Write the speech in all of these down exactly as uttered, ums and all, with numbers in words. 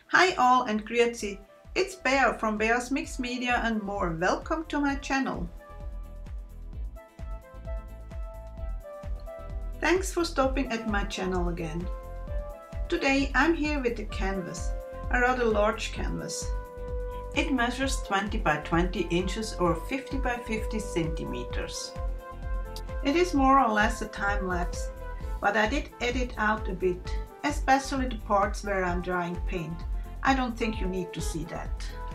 Hi all and Grüezi, it's Bear from Bear's Mix Media and more. Welcome to my channel. Thanks for stopping at my channel again. Today I'm here with a canvas, a rather large canvas. It measures twenty by twenty inches or fifty by fifty centimeters. It is more or less a time lapse, but I did edit out a bit, especially the parts where I'm drying paint. I don't think you need to see that.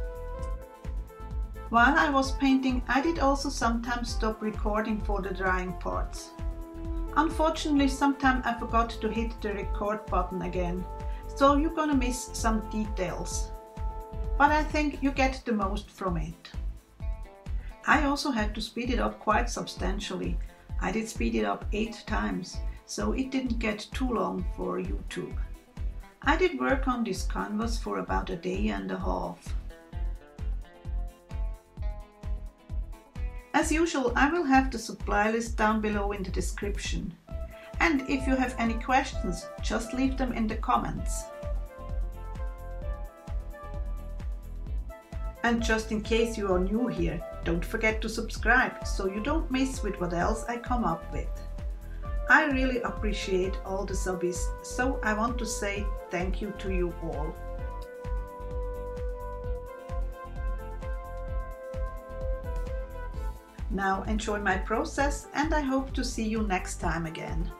While I was painting, I did also sometimes stop recording for the drying parts. Unfortunately, sometimes I forgot to hit the record button again, so you're gonna miss some details. But I think you get the most from it. I also had to speed it up quite substantially. I did speed it up eight times, so it didn't get too long for YouTube. I did work on this canvas for about a day and a half. As usual, I will have the supply list down below in the description. And if you have any questions, just leave them in the comments. And just in case you are new here, don't forget to subscribe so you don't miss with what else I come up with. I really appreciate all the subbies, so I want to say thank you to you all. Now enjoy my process and I hope to see you next time again.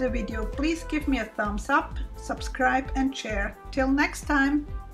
the video, please give me a thumbs up, subscribe and share. Till next time!